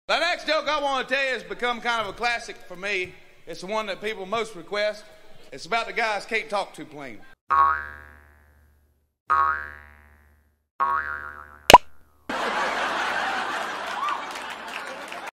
The next joke I want to tell you has become kind of a classic for me. It's the one that people most request. It's about the guys can't talk too plain.